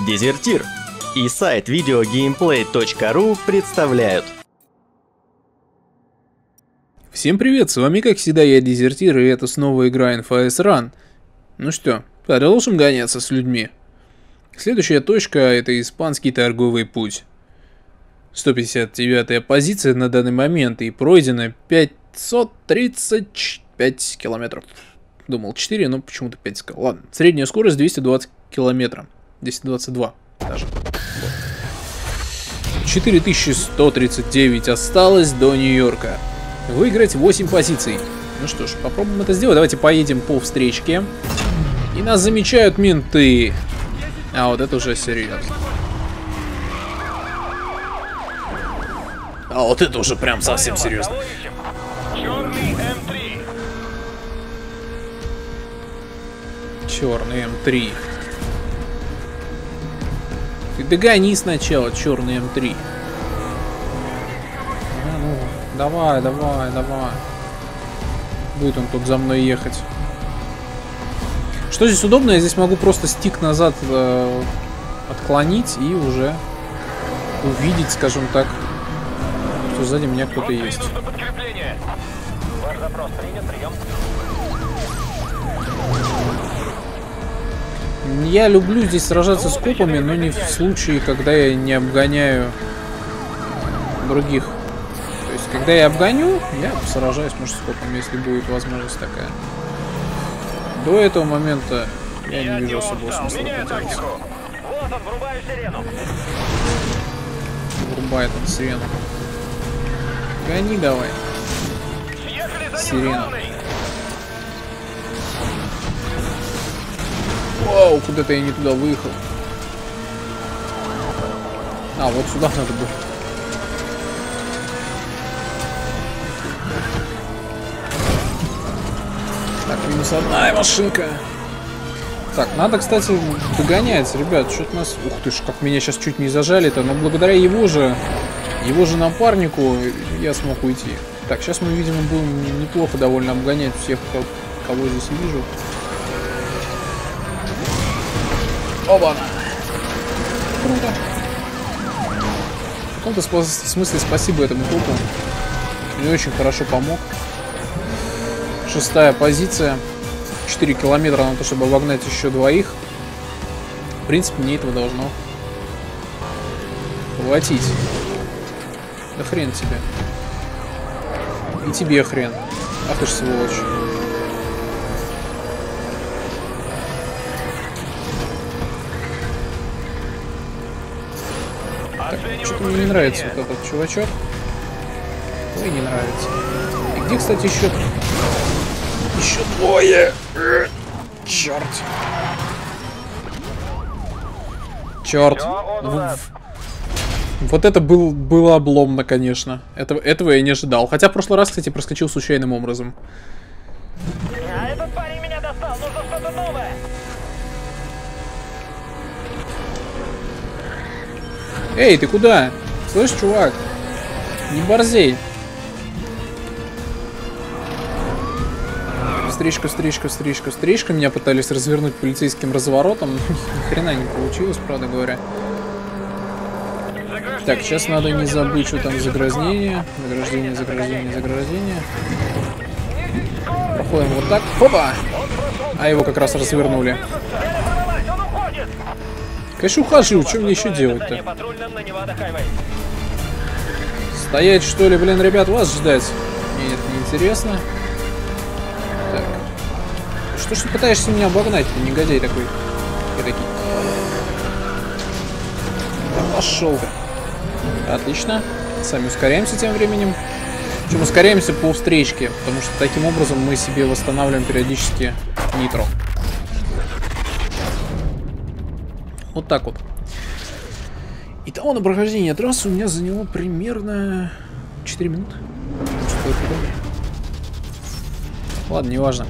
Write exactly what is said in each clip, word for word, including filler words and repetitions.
Дезертир и сайт видеогеймплей точка ру представляют. Всем привет, с вами как всегда я Дезертир, и это снова игра эн эф эс Run. Ну что, продолжим гоняться с людьми. Следующая точка — это испанский торговый путь. сто пятьдесят девятая позиция на данный момент, и пройдено пятьсот тридцать пять километров. Думал четыре, но почему-то пять сказал. Ладно, средняя скорость двести двадцать километров. двести двадцать два даже. четыре тысячи сто тридцать девять осталось до Нью-Йорка. Выиграть восемь позиций. Ну что ж, попробуем это сделать. Давайте поедем по встречке. И нас замечают менты. А вот это уже серьезно. А вот это уже прям совсем серьезно. Черный эм три. Ты догони сначала, черный эм три. А, ну, давай, давай, давай. Будет он тут за мной ехать. Что здесь удобно? Я здесь могу просто стик назад э, отклонить и уже увидеть, скажем так, что сзади меня кто-то есть. Я люблю здесь сражаться с копами, но не в случае, когда я не обгоняю других. То есть, когда я обгоню, я сражаюсь, может, с копами, если будет возможность такая. До этого момента я не вижу особого смысла пытаться. Врубает он сирену. Гони давай. Сирена. Вау, куда-то я не туда выехал. А, вот сюда надо было. Так, минус одна машинка. Так, надо, кстати, догонять, ребят. Что-то нас... Ух ты ж, как меня сейчас чуть не зажали-то. Но благодаря его же, его же напарнику я смог уйти. Так, сейчас мы, видимо, будем неплохо довольно обгонять всех, кого здесь вижу. Оба-на! Круто! В каком-то смысле спасибо этому копу. Мне очень хорошо помог. Шестая позиция. четыре километра на то, чтобы обогнать еще двоих. В принципе, мне этого должно хватить. Да хрен тебе. И тебе хрен. Ах ты ж сволочь. Так, что-то мне не нравится вот этот чувачок. Ой, не нравится. И где, кстати, еще... Еще двое. Черт. Черт. Вот это был, было обломно, конечно. Этого, этого я не ожидал. Хотя в прошлый раз, кстати, проскочил случайным образом. А этот парень меня достал. Нужно что-то новое. Эй, ты куда? Слышь, чувак? Не борзей. Встречка, встречка, встречка, встречка. Меня пытались развернуть полицейским разворотом. Ни хрена не получилось, правда говоря. Так, сейчас надо не забыть, что там заграждение. Заграждение, заграждение, заграждение. Проходим вот так. Хопа! А его как раз развернули. Конечно, ухожу. Что мне еще делать-то? Стоять, что ли, блин, ребят, вас ждать? Мне это не интересно. Так. Что ж ты пытаешься меня обогнать, ты негодяй такой? Такой. Да пошел ты. Отлично. Сами ускоряемся тем временем. Причем ускоряемся по встречке, потому что таким образом мы себе восстанавливаем периодически нитро. Вот так вот. Итого на прохождение трассы у меня заняло примерно четыре минуты. Ладно, неважно.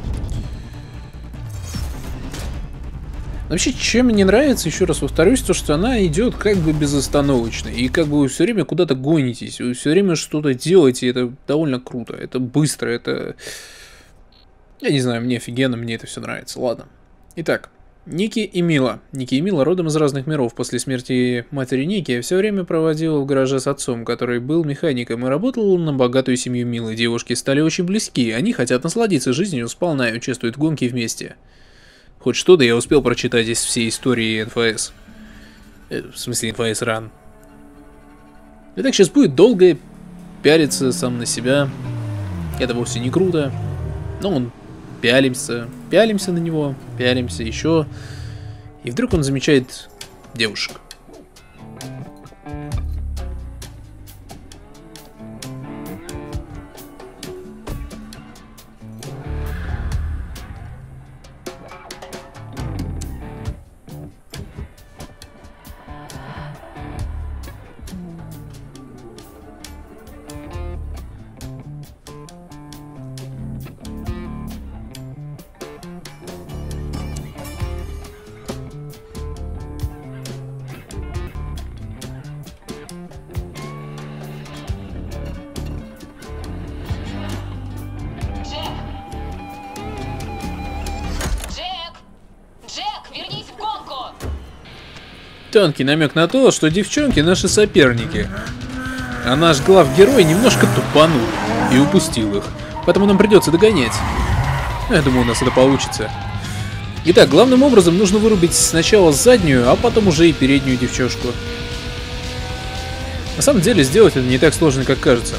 Вообще, чем мне нравится, еще раз повторюсь, то, что она идет как бы безостановочно. И как бы вы все время куда-то гонитесь, вы все время что-то делаете, и это довольно круто. Это быстро, это... Я не знаю, мне офигенно, мне это все нравится. Ладно. Итак. Ники и Мила. Ники и Мила родом из разных миров. После смерти матери Ники все время проводил в гараже с отцом, который был механиком и работал на богатую семью Милы. Девушки стали очень близки. Они хотят насладиться жизнью сполна и участвуют в гонке вместе. Хоть что-то я успел прочитать из всей истории эн эф эс. Э, в смысле эн эф эс Run. И так сейчас будет долго пялиться сам на себя. Это вовсе не круто. Но он пялимся, пялимся на него, пялимся еще. И вдруг он замечает девушек. Тонкий намек на то, что девчонки наши соперники. А наш главгерой немножко тупанул и упустил их. Поэтому нам придется догонять. Я думаю, у нас это получится. Итак, главным образом нужно вырубить сначала заднюю, а потом уже и переднюю девчушку. На самом деле сделать это не так сложно, как кажется.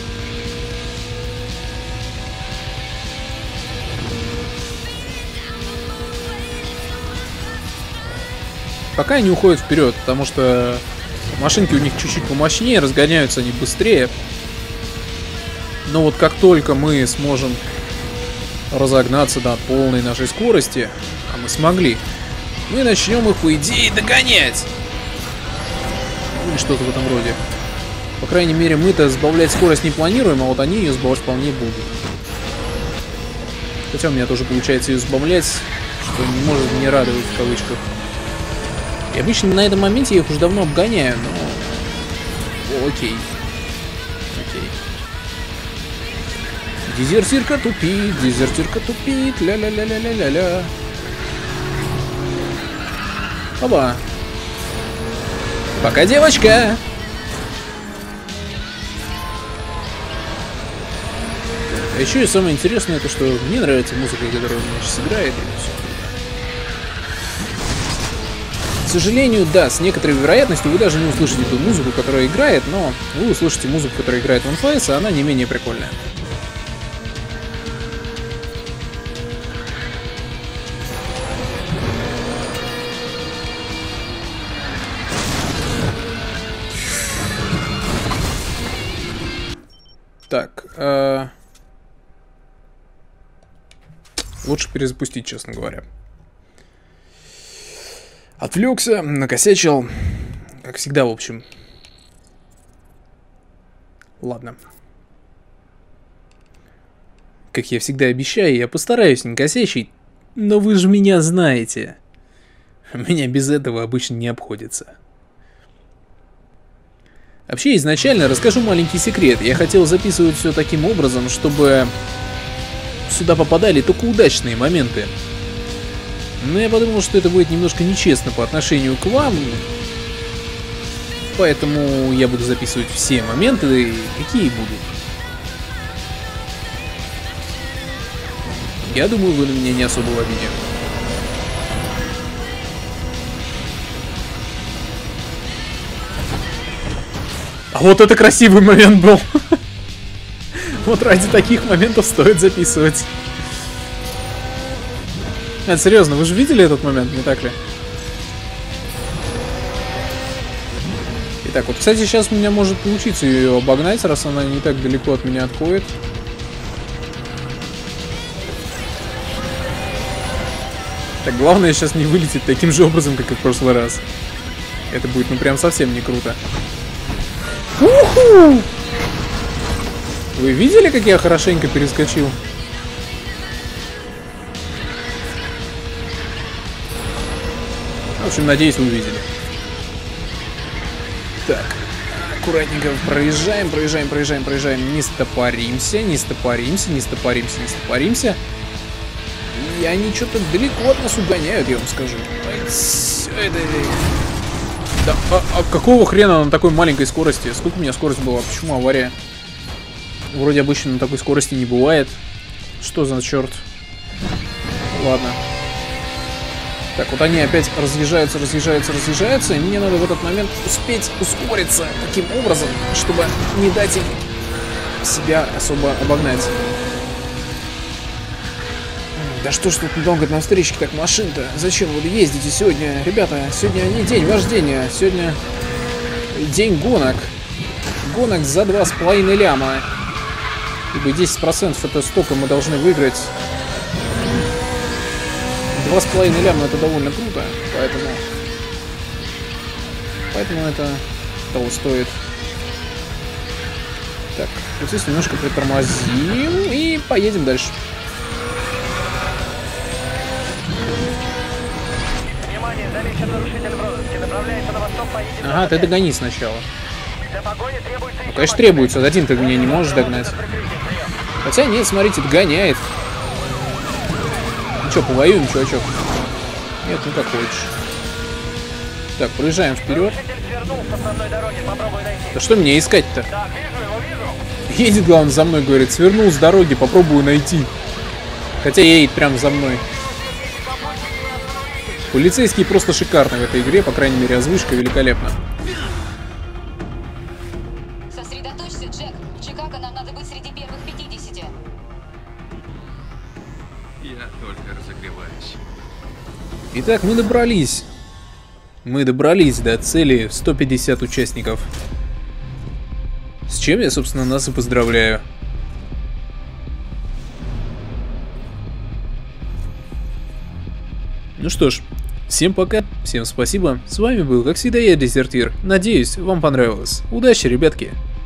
Пока они уходят вперед, потому что машинки у них чуть-чуть помощнее, разгоняются они быстрее. Но вот как только мы сможем разогнаться до полной нашей скорости, а мы смогли, мы начнем их, по идее, догонять. Или что-то в этом роде. По крайней мере, мы-то сбавлять скорость не планируем, а вот они ее сбавлять вполне будут. Хотя у меня тоже получается ее сбавлять, что не может не радовать в кавычках. И обычно на этом моменте я их уже давно обгоняю, но... О, окей. Окей. Дезертирка тупит, дезертирка тупит, ля-ля-ля-ля-ля-ля-ля. Оба. Пока, девочка! А еще и самое интересное, то что мне нравится музыка, которая у меня сейчас играет, и все. К сожалению, да, с некоторой вероятностью вы даже не услышите ту музыку, которая играет, но вы услышите музыку, которая играет в эн эф эс, и она не менее прикольная. Так, э... лучше перезапустить, честно говоря. Отвлекся, накосячил. Как всегда, в общем. Ладно. Как я всегда обещаю, я постараюсь не косячить, но вы же меня знаете. Меня без этого обычно не обходится. Вообще, изначально расскажу маленький секрет. Я хотел записывать все таким образом, чтобы сюда попадали только удачные моменты. Но я подумал, что это будет немножко нечестно по отношению к вам. Поэтому я буду записывать все моменты, какие будут. Я думаю, вы на меня не особо в обиде. А вот это красивый момент был. Вот ради таких моментов стоит записывать. Нет, серьезно, вы же видели этот момент, не так ли? Итак, вот, кстати, сейчас у меня может получиться ее обогнать, раз она не так далеко от меня отходит. Так, главное сейчас не вылететь таким же образом, как и в прошлый раз. Это будет, ну, прям совсем не круто. Уху! Вы видели, как я хорошенько перескочил? В общем, надеюсь, вы увидели. Так, аккуратненько проезжаем, проезжаем, проезжаем, проезжаем. Не стопоримся, не стопоримся, не стопоримся, не стопоримся. И они что-то далеко от нас угоняют, я вам скажу. Да, а, а какого хрена на такой маленькой скорости? Сколько у меня скорость была? Почему авария? Вроде обычно на такой скорости не бывает. Что за черт? Ладно. Так, вот они опять разъезжаются, разъезжаются, разъезжаются. И мне надо в этот момент успеть ускориться таким образом, чтобы не дать им себя особо обогнать. Да что ж тут долго на встречке так машин-то? Зачем вы ездите сегодня? Ребята, сегодня не день вождения, сегодня день гонок. Гонок за два с половиной ляма. Ибо десять процентов это столько мы должны выиграть. Два с половиной ляма это довольно круто, поэтому... Поэтому это того стоит. Так, вот здесь немножко притормозим и поедем дальше. Внимание, замечен нарушитель в розыске. Направляется на восток по единой Ага, ты догони сначала. Для погони требуется еще Ну, конечно, машина. требуется. Один ты меня не можешь догнать. Хотя нет, смотрите, догоняет. Ну что, повоюем, чувачок? Нет, ну как хочешь. Так, проезжаем вперед. Нарушитель свернул с основной дороги. Попробуй найти. Да что мне искать-то? Так, вижу его, вижу. Едет, главное, за мной, говорит, свернул с дороги, попробую найти. Хотя едет прямо за мной. Полицейские просто шикарны в этой игре, по крайней мере, озвучка великолепна. Сосредоточься, Джек. В Чикаго нам надо быть среди первых пятидесяти. Я только разогреваюсь. Итак, мы добрались. Мы добрались до цели в сто пятьдесят участников. С чем я, собственно, нас и поздравляю. Ну что ж, всем пока, всем спасибо. С вами был, как всегда, я, Дезертир. Надеюсь, вам понравилось. Удачи, ребятки!